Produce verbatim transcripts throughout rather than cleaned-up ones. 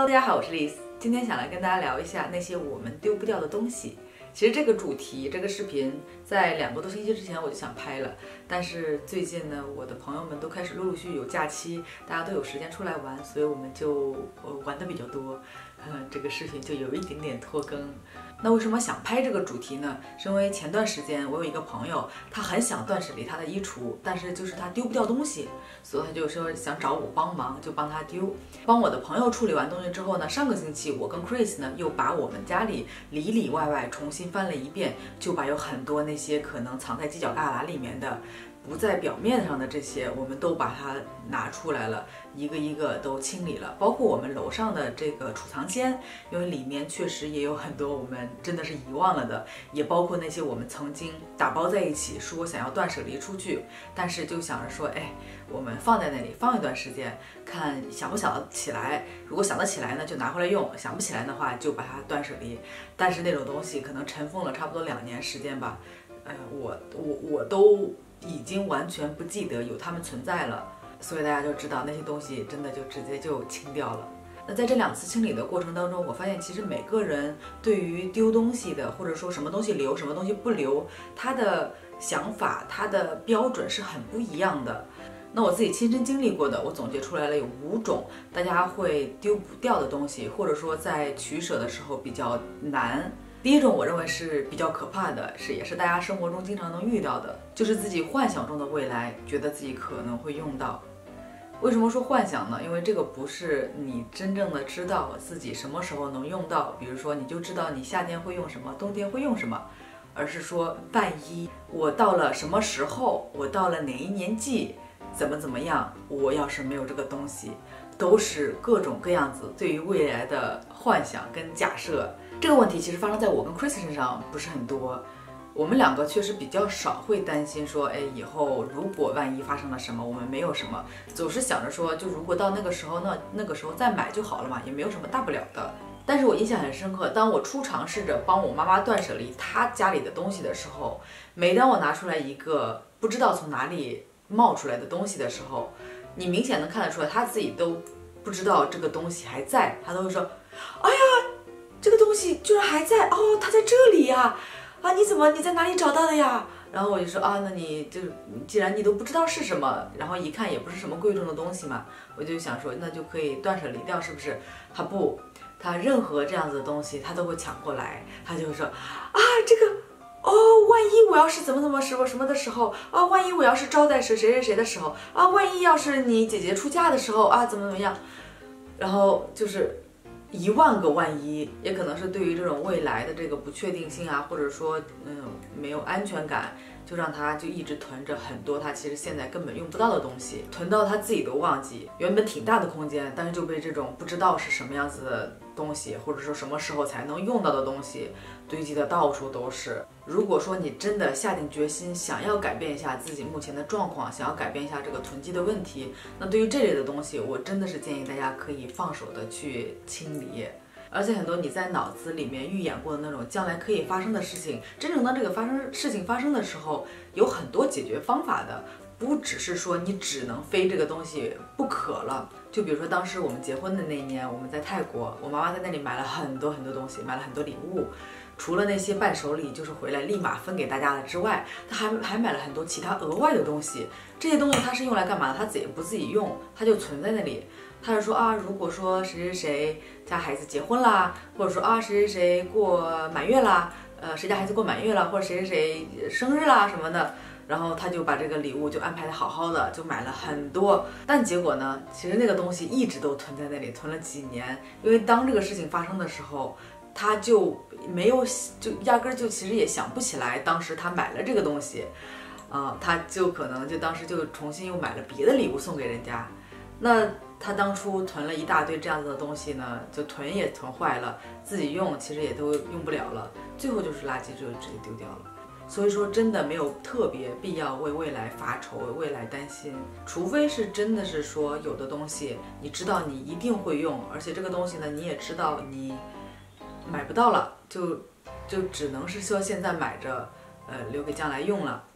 大家好，我是 Liz， 今天想来跟大家聊一下那些我们丢不掉的东西。其实这个主题，这个视频在两个多星期之前我就想拍了，但是最近呢，我的朋友们都开始陆陆续续有假期，大家都有时间出来玩，所以我们就呃玩的比较多，嗯，这个视频就有一点点拖更。那为什么想拍这个主题呢？是因为前段时间我有一个朋友，他很想断舍离他的衣橱，但是就是他丢不掉东西，所以他就说想找我帮忙，就帮他丢。帮我的朋友处理完东西之后呢，上个星期我跟 Chris 呢又把我们家里里里外外重新翻了一遍，就把有很多那些可能藏在犄角旮旯里面的，不在表面上的这些，我们都把它拿出来了，一个一个都清理了，包括我们楼上的这个储藏间，因为里面确实也有很多我们真的是遗忘了的，也包括那些我们曾经打包在一起说想要断舍离出去，但是就想着说，哎，我们放在那里放一段时间，看想不想得起来，如果想得起来呢，就拿回来用，想不起来的话就把它断舍离。但是那种东西可能尘封了差不多两年时间吧，呃，我我我都已经完全不记得有它们存在了，所以大家就知道那些东西真的就直接就清掉了。那在这两次清理的过程当中，我发现其实每个人对于丢东西的，或者说什么东西留，什么东西不留，他的想法、他的标准是很不一样的。那我自己亲身经历过的，我总结出来了有五种大家会丢不掉的东西，或者说在取舍的时候比较难。第一种我认为是比较可怕的，是也是大家生活中经常能遇到的，就是自己幻想中的未来，觉得自己可能会用到。为什么说幻想呢？因为这个不是你真正的知道自己什么时候能用到，比如说你就知道你夏天会用什么，冬天会用什么，而是说万一我到了什么时候，我到了哪一年纪，怎么怎么样，我要是没有这个东西，都是各种各样子对于未来的幻想跟假设。这个问题其实发生在我跟 Chris 身上不是很多，我们两个确实比较少会担心说，哎，以后如果万一发生了什么，我们没有什么，总是想着说，就如果到那个时候，那那个时候再买就好了嘛，也没有什么大不了的。但是我印象很深刻，当我初尝试着帮我妈妈断舍离她家里的东西的时候，每当我拿出来一个不知道从哪里冒出来的东西的时候，你明显能看得出来，她自己都不知道这个东西还在，她都会说，哎呀，这个东西居然还在哦，它在这里呀！啊，你怎么你在哪里找到的呀？然后我就说啊，那你就既然你都不知道是什么，然后一看也不是什么贵重的东西嘛，我就想说那就可以断舍离掉，是不是？他不，他任何这样子的东西他都会抢过来，他就会说啊这个哦，万一我要是怎么怎么什么什么的时候啊，万一我要是招待谁谁谁谁的时候啊，万一要是你姐姐出嫁的时候啊，怎么怎么样，然后就是一万个万一，也可能是对于这种未来的这个不确定性啊，或者说嗯没有安全感，就让他就一直囤着很多他其实现在根本用不到的东西，囤到他自己都忘记，原本挺大的空间，但是就被这种不知道是什么样子的东西，或者说什么时候才能用到的东西堆积的到处都是。如果说你真的下定决心想要改变一下自己目前的状况，想要改变一下这个囤积的问题，那对于这类的东西，我真的是建议大家可以放手的去清理。而且很多你在脑子里面预演过的那种将来可以发生的事情，真正当这个发生事情发生的时候，有很多解决方法的，不只是说你只能非这个东西不可了。就比如说当时我们结婚的那一年，我们在泰国，我妈妈在那里买了很多很多东西，买了很多礼物，除了那些伴手礼就是回来立马分给大家的之外，她还还买了很多其他额外的东西。这些东西她是用来干嘛的？她自己不自己用，她就存在那里。她就说啊，如果说谁谁谁家孩子结婚啦，或者说啊谁谁谁过满月啦，呃谁家孩子过满月了，或者谁谁谁生日啦什么的，然后他就把这个礼物就安排的好好的，就买了很多。但结果呢，其实那个东西一直都囤在那里，囤了几年。因为当这个事情发生的时候，他就没有，就压根儿就其实也想不起来当时他买了这个东西，啊、呃，他就可能就当时就重新又买了别的礼物送给人家。那他当初囤了一大堆这样子的东西呢，就囤也囤坏了，自己用其实也都用不了了，最后就是垃圾就直接丢掉了。所以说真的没有特别必要为未来发愁，为未来担心，除非是真的是说有的东西你知道你一定会用，而且这个东西呢你也知道你买不到了，就就只能是说现在买着，呃留给将来用了。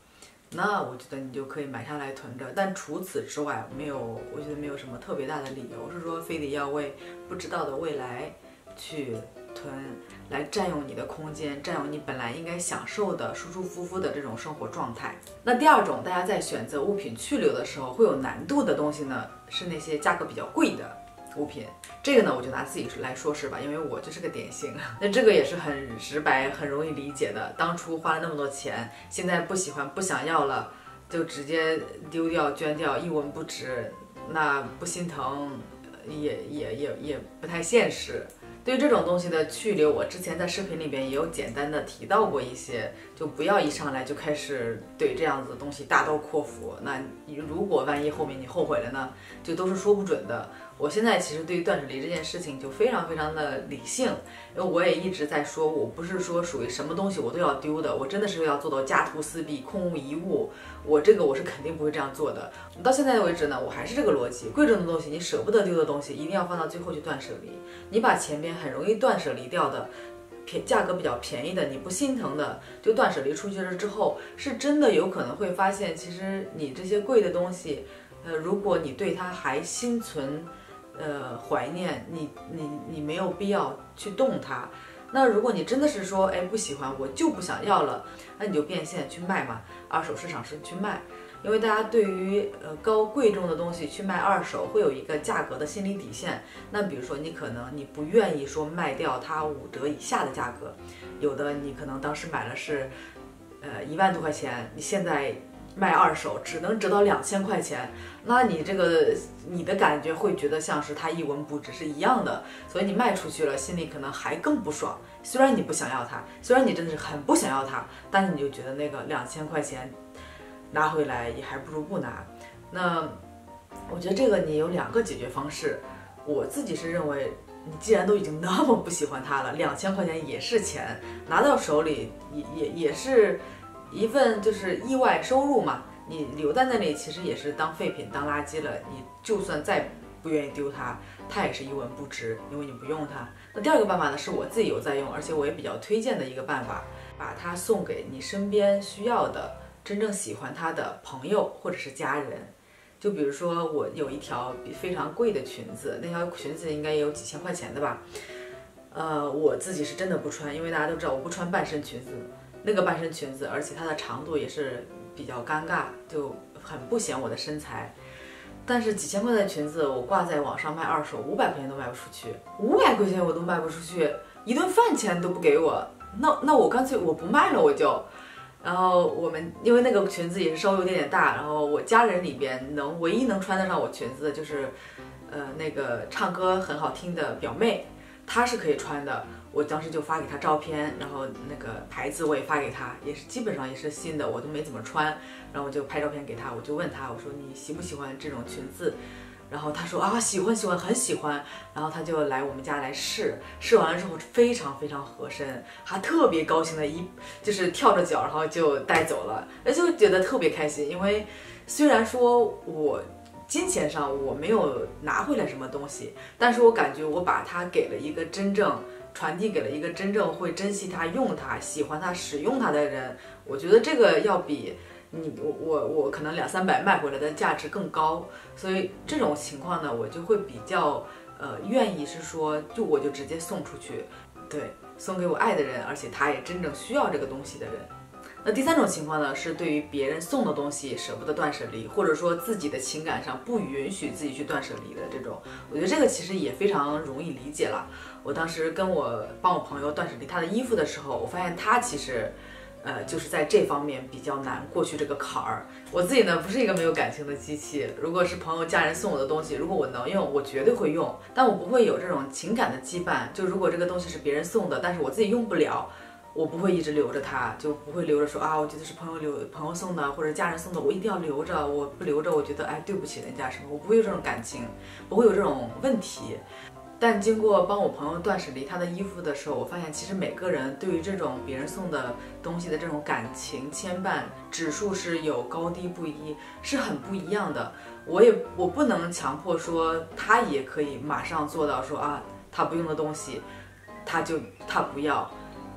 那我觉得你就可以买下来囤着。但除此之外，没有，我觉得没有什么特别大的理由是说非得要为不知道的未来去囤，来占用你的空间，占用你本来应该享受的舒舒服服的这种生活状态。那第二种，大家在选择物品去留的时候会有难度的东西呢，是那些价格比较贵的物品。这个呢，我就拿自己来说事吧，因为我就是个典型。那这个也是很直白、很容易理解的。当初花了那么多钱，现在不喜欢、不想要了，就直接丢掉、捐掉，一文不值，那不心疼也也也也不太现实。对于这种东西的去留，我之前在视频里边也有简单的提到过一些，就不要一上来就开始对这样子的东西大刀阔斧。那如果万一后面你后悔了呢，就都是说不准的。我现在其实对于断舍离这件事情就非常非常的理性，因为我也一直在说，我不是说属于什么东西我都要丢的，我真的是要做到家徒四壁、空无一物。我这个我是肯定不会这样做的。到现在为止呢，我还是这个逻辑，贵重的东西你舍不得丢的东西，一定要放到最后去断舍离。你把前边很容易断舍离掉的，便价格比较便宜的，你不心疼的，就断舍离出去了之后，是真的有可能会发现，其实你这些贵的东西，呃，如果你对它还心存呃怀念，你你你没有必要去动它。那如果你真的是说，哎，不喜欢，我就不想要了，那你就变现去卖嘛，二手市场是去卖。因为大家对于呃高贵重的东西去卖二手，会有一个价格的心理底线。那比如说你可能你不愿意说卖掉它五折以下的价格，有的你可能当时买了是呃一万多块钱，你现在卖二手只能折到两千块钱，那你这个你的感觉会觉得像是它一文不值是一样的，所以你卖出去了，心里可能还更不爽。虽然你不想要它，虽然你真的是很不想要它，但是你就觉得那个两千块钱拿回来也还不如不拿。那我觉得这个你有两个解决方式，我自己是认为，你既然都已经那么不喜欢它了，两千块钱也是钱，拿到手里也也也是一份就是意外收入嘛，你留在那里其实也是当废品、当垃圾了。你就算再不愿意丢它，它也是一文不值，因为你不用它。那第二个办法呢，是我自己有在用，而且我也比较推荐的一个办法，把它送给你身边需要的、真正喜欢它的朋友或者是家人。就比如说我有一条非常贵的裙子，那条裙子应该也有几千块钱的吧，呃，我自己是真的不穿，因为大家都知道我不穿半身裙子。那个半身裙子，而且它的长度也是比较尴尬，就很不显我的身材。但是几千块的裙子，我挂在网上卖二手，五百块钱都卖不出去，五百块钱我都卖不出去，一顿饭钱都不给我。那那我干脆我不卖了，我就。然后我们因为那个裙子也是稍微有点点大，然后我家人里边能唯一能穿得上我裙子的就是，呃，那个唱歌很好听的表妹，她是可以穿的。我当时就发给她照片，然后那个牌子我也发给她，也是基本上也是新的，我都没怎么穿。然后我就拍照片给她，我就问她，我说你喜不喜欢这种裙子？然后她说啊，喜欢喜欢，很喜欢。然后她就来我们家来试，试完了之后非常非常合身，还特别高兴的一就是跳着脚，然后就带走了，就觉得特别开心。因为虽然说我金钱上我没有拿回来什么东西，但是我感觉我把它给了一个真正传递给了一个真正会珍惜它、用它、喜欢它、使用它的人。我觉得这个要比你我我我可能两三百卖回来的价值更高，所以这种情况呢，我就会比较呃愿意是说，就我就直接送出去，对，送给我爱的人，而且他也真正需要这个东西的人。那第三种情况呢，是对于别人送的东西舍不得断舍离，或者说自己的情感上不允许自己去断舍离的这种，我觉得这个其实也非常容易理解了。我当时跟我帮我朋友断舍离他的衣服的时候，我发现他其实呃，就是在这方面比较难过去这个坎儿。我自己呢，不是一个没有感情的机器，如果是朋友家人送我的东西，如果我能用，我绝对会用，但我不会有这种情感的羁绊。就如果这个东西是别人送的，但是我自己用不了，我不会一直留着它，就不会留着说啊，我觉得是朋友留朋友送的或者家人送的，我一定要留着，我不留着，我觉得哎对不起人家什么，我不会有这种感情，不会有这种问题。但经过帮我朋友断舍离他的衣服的时候，我发现其实每个人对于这种别人送的东西的这种感情牵绊指数是有高低不一，是很不一样的。我也我不能强迫说他也可以马上做到说啊，他不用的东西他就他不要。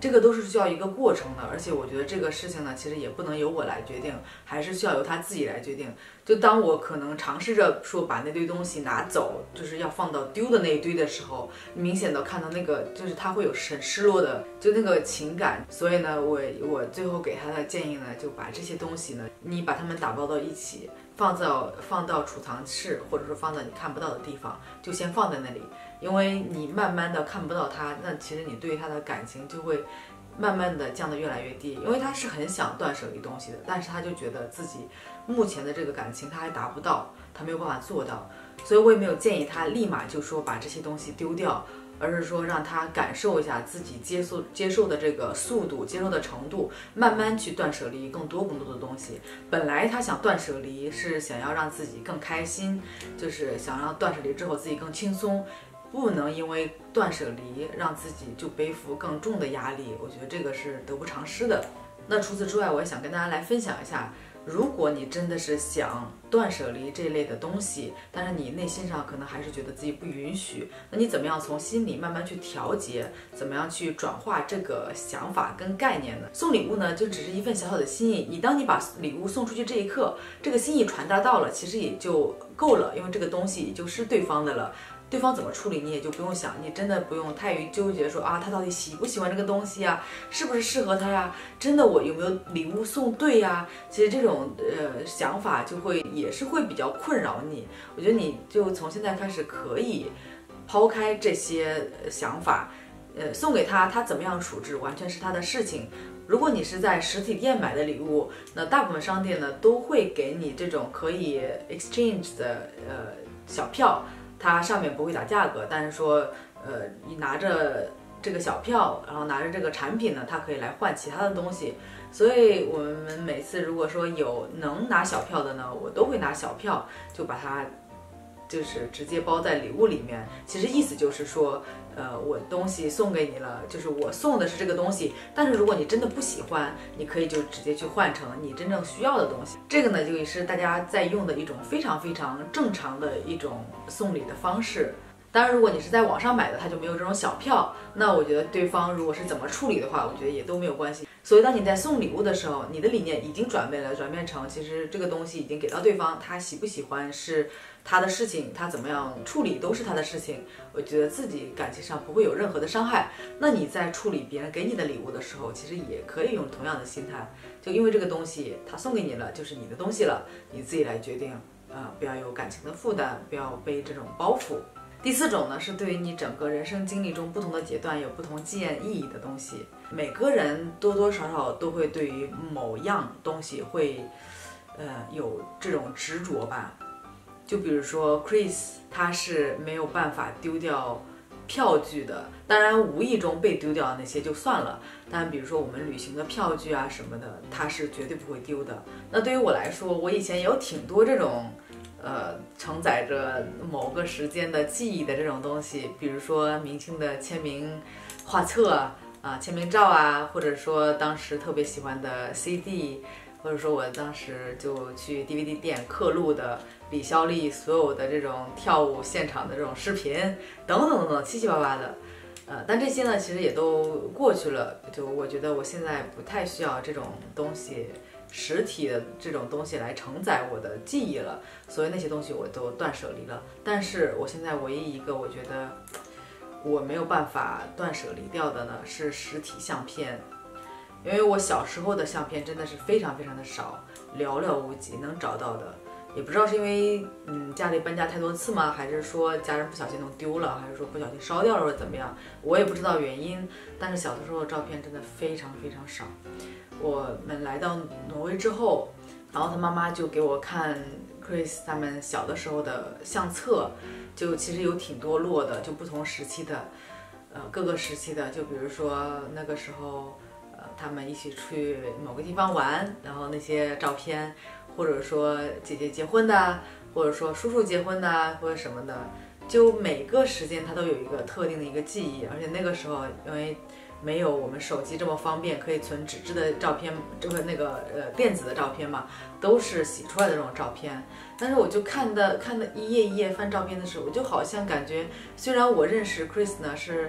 这个都是需要一个过程的，而且我觉得这个事情呢，其实也不能由我来决定，还是需要由他自己来决定。就当我可能尝试着说把那堆东西拿走，就是要放到丢的那一堆的时候，明显的看到那个就是他会有很失落的就那个情感。所以呢，我我最后给他的建议呢，就把这些东西呢，你把它们打包到一起，放到放到储藏室，或者说放到你看不到的地方，就先放在那里。因为你慢慢的看不到他，那其实你对他的感情就会慢慢的降得越来越低。因为他是很想断舍离东西的，但是他就觉得自己目前的这个感情他还达不到，他没有办法做到，所以我也没有建议他立马就说把这些东西丢掉，而是说让他感受一下自己接受接受的这个速度，接受的程度，慢慢去断舍离更多更多的东西。本来他想断舍离是想要让自己更开心，就是想让断舍离之后自己更轻松，不能因为断舍离让自己就背负更重的压力，我觉得这个是得不偿失的。那除此之外，我也想跟大家来分享一下，如果你真的是想断舍离这类的东西，但是你内心上可能还是觉得自己不允许，那你怎么样从心里慢慢去调节，怎么样去转化这个想法跟概念呢？送礼物呢，就只是一份小小的心意，你当你把礼物送出去这一刻，这个心意传达到了，其实也就够了，因为这个东西也就是对方的了。对方怎么处理你也就不用想，你真的不用太于纠结说啊，他到底喜不喜欢这个东西呀，是不是适合他呀，真的我有没有礼物送对呀？其实这种呃想法就会也是会比较困扰你。我觉得你就从现在开始可以抛开这些想法，呃，送给他，他怎么样处置完全是他的事情。如果你是在实体店买的礼物，那大部分商店呢都会给你这种可以 exchange 的呃小票。它上面不会打价格，但是说，呃，你拿着这个小票，然后拿着这个产品呢，它可以来换其他的东西。所以我们每次如果说有能拿小票的呢，我都会拿小票，就把它就是直接包在礼物里面。其实意思就是说，呃，我东西送给你了，就是我送的是这个东西，但是如果你真的不喜欢，你可以就直接去换成你真正需要的东西。这个呢，就是大家在用的一种非常非常正常的一种送礼的方式。当然，如果你是在网上买的，它就没有这种小票。那我觉得对方如果是怎么处理的话，我觉得也都没有关系。所以当你在送礼物的时候，你的理念已经转变了，转变成其实这个东西已经给到对方，他喜不喜欢是他的事情，他怎么样处理都是他的事情。我觉得自己感情上不会有任何的伤害。那你在处理别人给你的礼物的时候，其实也可以用同样的心态，就因为这个东西他送给你了，就是你的东西了，你自己来决定，呃，不要有感情的负担，不要背这种包袱。第四种呢，是对于你整个人生经历中不同的阶段有不同纪念意义的东西。每个人多多少少都会对于某样东西会，呃，有这种执着吧。就比如说 Chris， 他是没有办法丢掉票据的，当然无意中被丢掉的那些就算了，但比如说我们旅行的票据啊什么的，他是绝对不会丢的。那对于我来说，我以前也有挺多这种。呃，承载着某个时间的记忆的这种东西，比如说明星的签名画册啊、呃、签名照啊，或者说当时特别喜欢的 C D， 或者说我当时就去 D V D 店刻录的李孝利所有的这种跳舞现场的这种视频，等等等等，七七八八的。呃，但这些呢，其实也都过去了。就我觉得我现在不太需要这种东西。实体的这种东西来承载我的记忆了，所以那些东西我都断舍离了。但是我现在唯一一个我觉得我没有办法断舍离掉的呢，是实体相片。因为我小时候的相片真的是非常非常的少，寥寥无几能找到的。也不知道是因为嗯家里搬家太多次吗，还是说家人不小心弄丢了，还是说不小心烧掉了或者怎么样，我也不知道原因。但是小的时候的照片真的非常非常少。我们来到挪威之后，然后他妈妈就给我看 Chris 他们小的时候的相册，就其实有挺多摞的，就不同时期的，呃各个时期的，就比如说那个时候，呃他们一起去某个地方玩，然后那些照片，或者说姐姐结婚的，或者说叔叔结婚的，或者什么的，就每个时间它都有一个特定的一个记忆，而且那个时候因为。没有我们手机这么方便，可以存纸质的照片，这个那个呃电子的照片嘛，都是洗出来的这种照片。但是我就看的看的一页一页翻照片的时候，我就好像感觉，虽然我认识 Chris 呢是，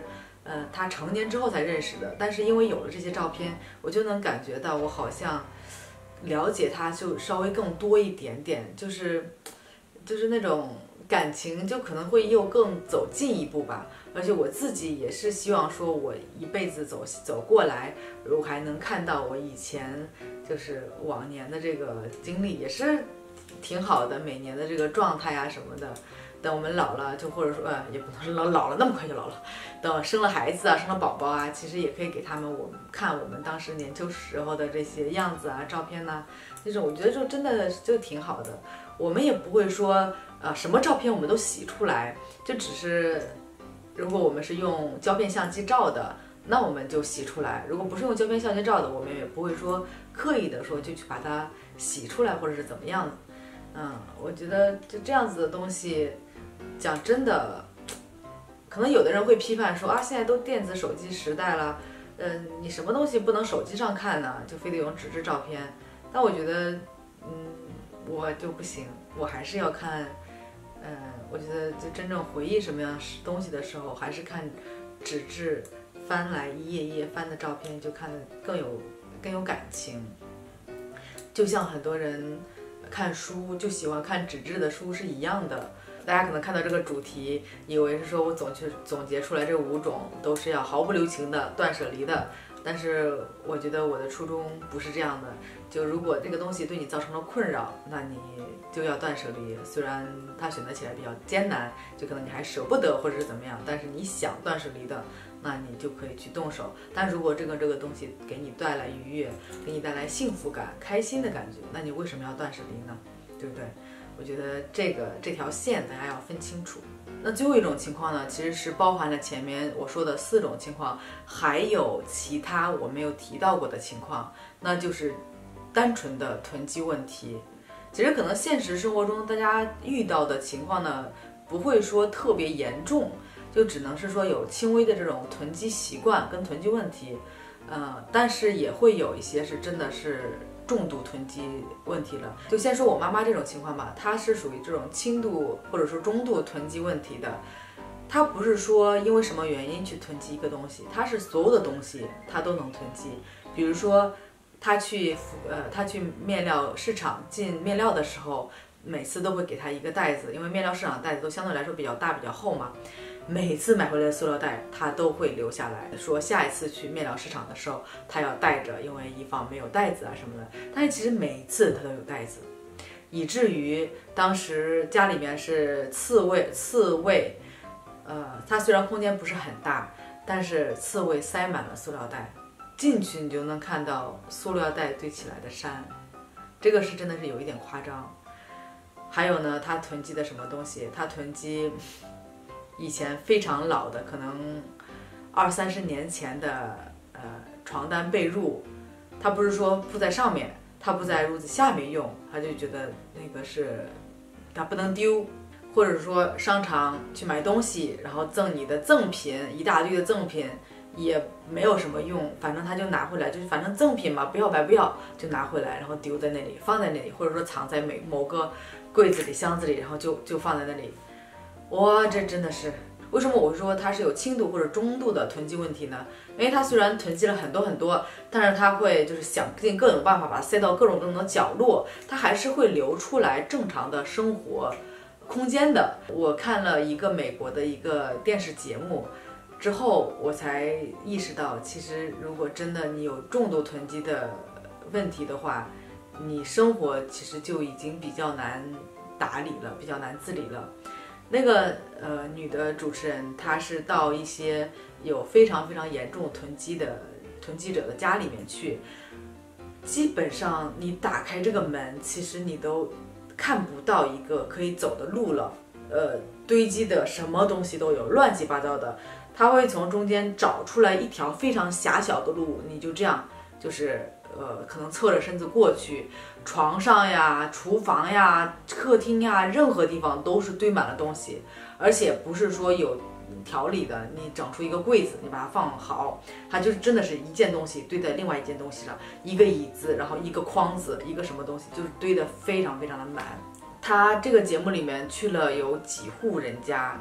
呃，他成年之后才认识的，但是因为有了这些照片，我就能感觉到我好像了解他就稍微更多一点点，就是就是那种感情就可能会又更走近一步吧。而且我自己也是希望说，我一辈子走走过来，我还能看到我以前就是往年的这个经历，也是挺好的，每年的这个状态啊什么的。等我们老了，就或者说，呃，也不能是老老了那么快就老了。等生了孩子啊，生了宝宝啊，其实也可以给他们我们看我们当时年轻时候的这些样子啊、照片呐、啊，那种我觉得就真的就挺好的。我们也不会说，呃，什么照片我们都洗出来，就只是，如果我们是用胶片相机照的，那我们就洗出来；如果不是用胶片相机照的，我们也不会说刻意的说就去把它洗出来或者是怎么样的。嗯，我觉得就这样子的东西。讲真的，可能有的人会批判说啊，现在都电子手机时代了，嗯，你什么东西不能手机上看呢？就非得用纸质照片。但我觉得，嗯，我就不行，我还是要看，嗯，我觉得就真正回忆什么样东西的时候，还是看纸质翻来一页一页翻的照片，就看得更有更有感情。就像很多人看书就喜欢看纸质的书是一样的。大家可能看到这个主题，以为是说我总去总结出来这五种都是要毫不留情的断舍离的，但是我觉得我的初衷不是这样的。就如果这个东西对你造成了困扰，那你就要断舍离。虽然它选择起来比较艰难，就可能你还舍不得或者是怎么样，但是你想断舍离的，那你就可以去动手。但如果这个这个东西给你带来愉悦，给你带来幸福感、开心的感觉，那你为什么要断舍离呢？对不对？我觉得这个这条线大家要分清楚。那最后一种情况呢，其实是包含了前面我说的四种情况，还有其他我没有提到过的情况，那就是单纯的囤积问题。其实可能现实生活中大家遇到的情况呢，不会说特别严重，就只能是说有轻微的这种囤积习惯跟囤积问题，呃，但是也会有一些是真的是重度囤积问题了。就先说我妈妈这种情况吧，她是属于这种轻度或者说中度囤积问题的。她不是说因为什么原因去囤积一个东西，她是所有的东西她都能囤积。比如说她去呃她去面料市场进面料的时候，每次都会给她一个袋子，因为面料市场袋子都相对来说比较大比较厚嘛。每次买回来的塑料袋，他都会留下来，说下一次去面料市场的时候，他要带着，因为以防没有袋子啊什么的。但是其实每一次他都有袋子，以至于当时家里面是次位，次位，呃，它虽然空间不是很大，但是次位塞满了塑料袋，进去你就能看到塑料袋堆起来的山，这个是真的是有一点夸张。还有呢，他囤积的什么东西？他囤积以前非常老的，可能二三十年前的呃床单被褥，他不是说铺在上面，他不在褥子下面用，他就觉得那个是他不能丢。或者说商场去买东西，然后赠你的赠品一大堆的赠品，也没有什么用，反正他就拿回来，就是反正赠品嘛，不要白不要，就拿回来，然后丢在那里，放在那里，或者说藏在每某个柜子里、箱子里，然后就就放在那里。哇，这真的是为什么我说它是有轻度或者中度的囤积问题呢？因为它虽然囤积了很多很多，但是它会就是想尽各种办法把它塞到各种各种的角落，它还是会留出来正常的生活空间的。我看了一个美国的一个电视节目之后，我才意识到，其实如果真的你有重度囤积的问题的话，你生活其实就已经比较难打理了，比较难自理了。那个呃女的主持人，她是到一些有非常非常严重囤积的囤积者的家里面去，基本上你打开这个门，其实你都看不到一个可以走的路了，呃，堆积的什么东西都有，乱七八糟的。他会从中间找出来一条非常狭小的路，你就这样，就是呃，可能侧着身子过去，床上呀、厨房呀、客厅呀，任何地方都是堆满了东西，而且不是说有条理的，你整出一个柜子，你把它放好，它就是真的是一件东西堆在另外一件东西上，一个椅子，然后一个筐子，一个什么东西，就是堆得非常非常的满。他这个节目里面去了有几户人家，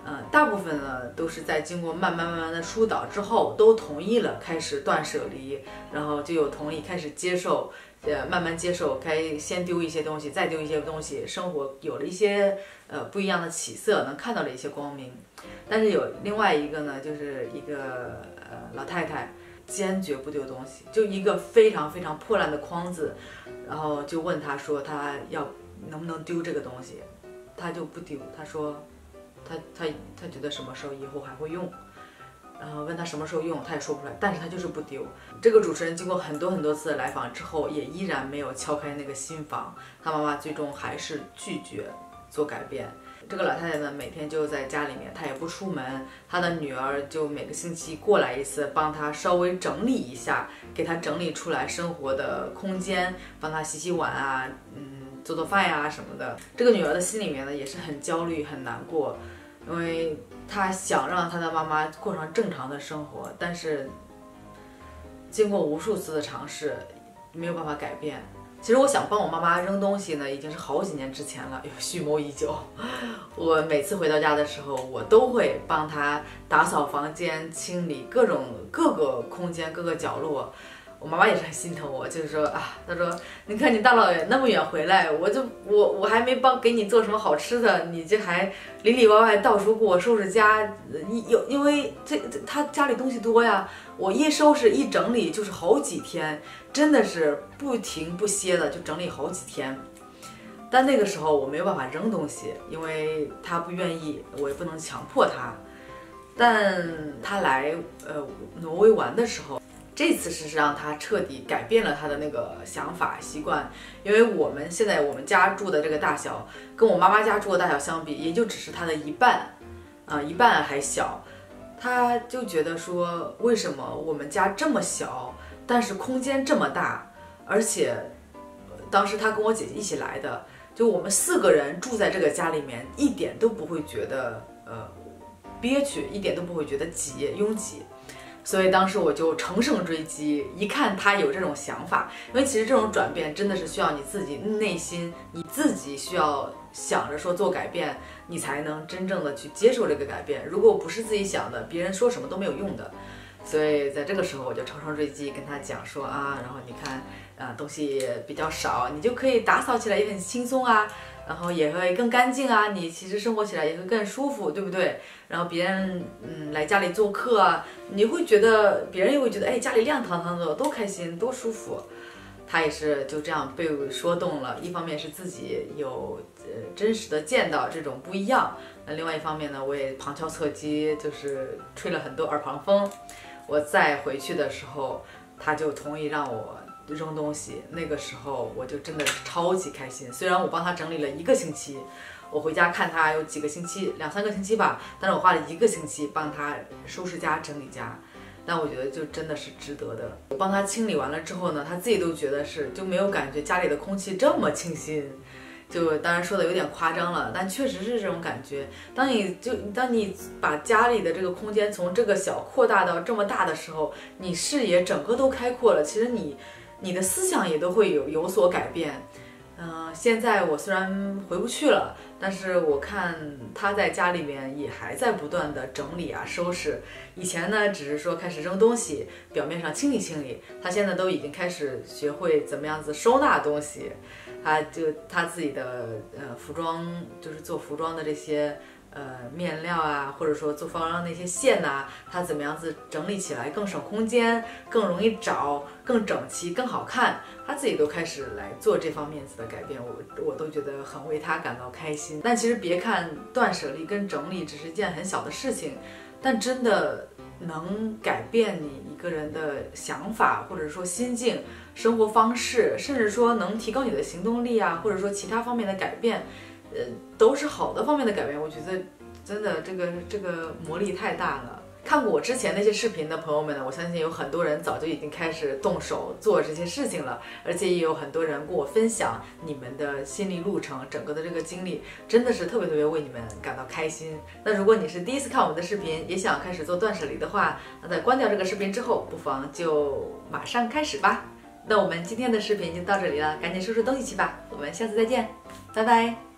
呃，大部分呢都是在经过慢慢慢慢的疏导之后，都同意了开始断舍离，然后就有同意开始接受，呃，慢慢接受，该先丢一些东西，再丢一些东西，生活有了一些呃不一样的起色，能看到了一些光明。但是有另外一个呢，就是一个呃老太太，坚决不丢东西，就一个非常非常破烂的筐子，然后就问她说她要能不能丢这个东西，她就不丢，她说。他他他觉得什么时候以后还会用，然后问他什么时候用，他也说不出来，但是他就是不丢。这个主持人经过很多很多次的来访之后，也依然没有敲开那个心房，他妈妈最终还是拒绝做改变。这个老太太呢，每天就在家里面，她也不出门，她的女儿就每个星期过来一次，帮她稍微整理一下，给她整理出来生活的空间，帮她洗洗碗啊，嗯。做做饭呀什么的，这个女儿的心里面呢也是很焦虑很难过，因为她想让她的妈妈过上正常的生活，但是经过无数次的尝试，没有办法改变。其实我想帮我妈妈扔东西呢，已经是好几年之前了，蓄谋已久。我每次回到家的时候，我都会帮她打扫房间，清理各种各个空间各个角落。我妈妈也是很心疼我，就是说啊，她说，你看你大老远那么远回来，我就我我还没帮给你做什么好吃的，你这还里里外外到处给我收拾家，有因为这她家里东西多呀，我一收拾一整理就是好几天，真的是不停不歇的就整理好几天。但那个时候我没有办法扔东西，因为她不愿意，我也不能强迫她。但她来呃挪威玩的时候。这次是让他彻底改变了他的那个想法习惯，因为我们现在我们家住的这个大小，跟我妈妈家住的大小相比，也就只是他的一半，啊、呃，一半还小。他就觉得说，为什么我们家这么小，但是空间这么大，而且当时他跟我姐姐一起来的，就我们四个人住在这个家里面，一点都不会觉得呃憋屈，一点都不会觉得挤拥挤。所以当时我就乘胜追击，一看他有这种想法，因为其实这种转变真的是需要你自己内心，你自己需要想着说做改变，你才能真正的去接受这个改变。如果不是自己想的，别人说什么都没有用的。所以在这个时候我就乘胜追击，跟他讲说啊，然后你看啊、呃、东西比较少，你就可以打扫起来也很轻松啊。然后也会更干净啊，你其实生活起来也会更舒服，对不对？然后别人嗯来家里做客啊，你会觉得别人也会觉得，哎，家里亮堂堂的，多开心，多舒服。他也是就这样被我说动了，一方面是自己有呃真实的见到这种不一样，那另外一方面呢，我也旁敲侧击，就是吹了很多耳旁风。我再回去的时候，他就同意让我扔东西，那个时候我就真的是超级开心。虽然我帮他整理了一个星期，我回家看他有几个星期，两三个星期吧，但是我花了一个星期帮他收拾家、整理家，但我觉得就真的是值得的。我帮他清理完了之后呢，他自己都觉得是就没有感觉家里的空气这么清新。就当然说的有点夸张了，但确实是这种感觉。当你就当你把家里的这个空间从这个小扩大到这么大的时候，你视野整个都开阔了，其实你你的思想也都会有有所改变。嗯、呃，现在我虽然回不去了，但是我看他在家里面也还在不断的整理啊收拾。以前呢只是说开始扔东西，表面上清理清理，他现在都已经开始学会怎么样子收纳东西。他就他自己的呃服装，就是做服装的这些呃面料啊，或者说做服装的那些线呐、啊，他怎么样子整理起来更省空间，更容易找，更整齐，更好看。他自己都开始来做这方面子的改变，我我都觉得很为他感到开心。但其实别看断舍离跟整理只是一件很小的事情，但真的能改变你一个人的想法，或者说心境、生活方式，甚至说能提高你的行动力啊，或者说其他方面的改变，呃，都是好的方面的改变。我觉得真的这个这个魔力太大了。看过我之前那些视频的朋友们呢，我相信有很多人早就已经开始动手做这些事情了，而且也有很多人跟我分享你们的心理路程，整个的这个经历，真的是特别特别为你们感到开心。那如果你是第一次看我们的视频，也想开始做断舍离的话，那在关掉这个视频之后，不妨就马上开始吧。那我们今天的视频就到这里了，赶紧收拾东西去吧，我们下次再见，拜拜。